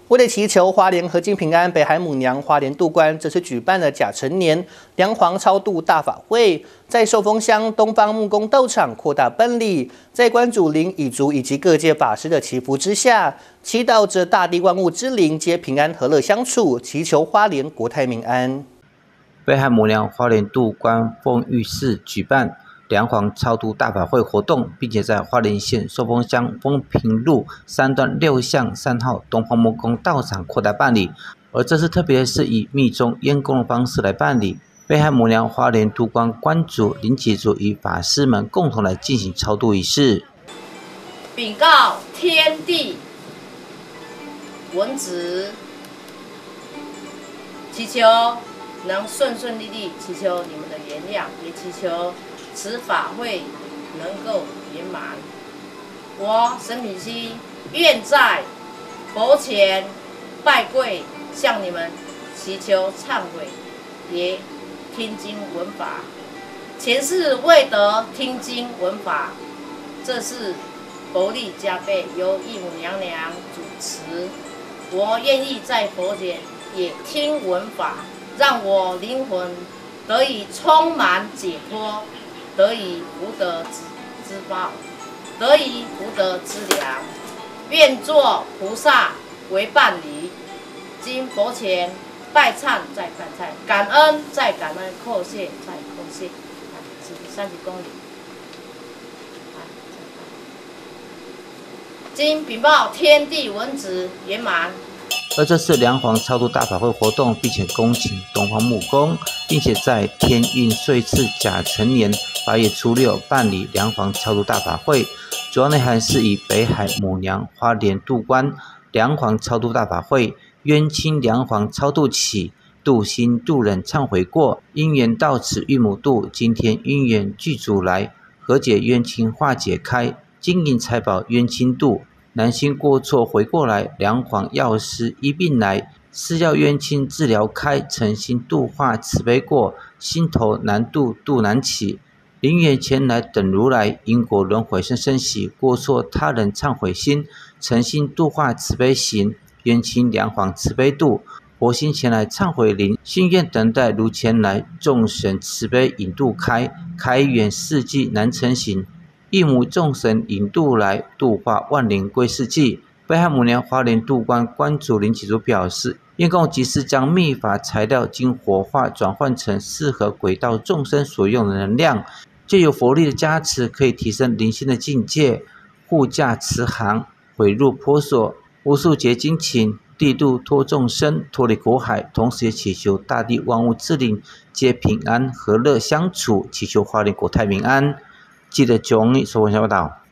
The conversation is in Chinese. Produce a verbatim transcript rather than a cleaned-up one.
为了祈求花莲和敬平安，北海母娘花莲渡关这次举办了甲辰年梁皇超度大法会，在寿丰乡东方木工道场扩大办理，在关主灵乙族以及各界法师的祈福之下，祈祷着大地万物之灵皆平安和乐相处，祈求花莲国泰民安。 北海母娘花莲渡关奉御寺举办梁皇超度大法会活动，并且在花莲县寿丰乡丰平路三段六巷三号东方木工道场扩大办理。而这次特别是以密宗烟供的方式来办理，北海母娘花莲渡关关主、灵济族与法师们共同来进行超度仪式。 禀告天地文职，祈求能顺顺利利，祈求你们的原谅，也祈求此法会能够圆满。我沈品熙愿在佛前拜跪，向你们祈求忏悔，也听经闻法。前世未得听经闻法，这是佛力加倍，由义母娘娘主持。我愿意在佛前也听闻法，让我灵魂得以充满解脱，得以福德之之报，得以福德之良。愿做菩萨为伴侣，经佛前拜忏再拜忏，感恩再感恩，叩谢再叩谢。三十公里。经禀报天地文职圆满。 而这次梁皇超度大法会活动，并且恭请东方木工，并且在天运岁次甲辰年八月初六办理梁皇超度大法会。主要内涵是以北海母娘花莲渡关梁皇超度大法会，冤亲梁皇超度起，度心度人忏悔过，因缘到此遇母度，今天因缘具足来，和解冤亲化解开，金银财宝冤亲度。难心过错回过来，梁皇药师一并来，是要冤亲治疗开，诚心度化慈悲过，心头难度度难起。灵缘前来等如来，因果轮回生生喜，过错他人忏悔心，诚心度化慈悲行，冤亲梁皇慈悲度，佛心前来忏悔灵，心愿等待如前来，众神慈悲引渡开，开元世纪难成行。一母众神引渡来，度化万灵归世纪。北海母娘花莲渡关关主灵济族表示，因供即是将秘法材料经活化转换成适合轨道众生所用的能量，借由佛力的加持，可以提升灵性的境界，护驾慈航，毁入婆娑，无数劫精勤，地度脱众生，脱离苦海，同时也祈求大地万物之灵皆平安和乐相处，祈求花莲国泰民安。记得九日收闻小报道。